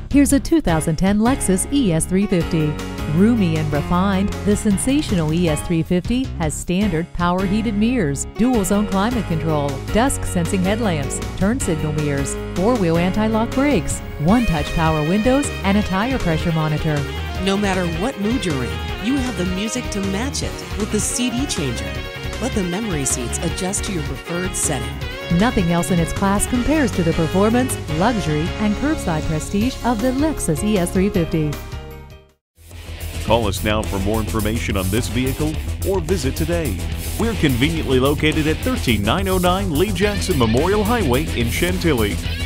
Here's a 2010 Lexus ES350. Roomy and refined, the sensational ES350 has standard power heated mirrors, dual zone climate control, dusk sensing headlamps, turn signal mirrors, 4-wheel anti-lock brakes, one-touch power windows, and a tire pressure monitor. No matter what mood you're in, you have the music to match it with the CD changer. Let the memory seats adjust to your preferred setting. Nothing else in its class compares to the performance, luxury, and curbside prestige of the Lexus ES350. Call us now for more information on this vehicle or visit today. We're conveniently located at 13909 Lee Jackson Memorial Highway in Chantilly.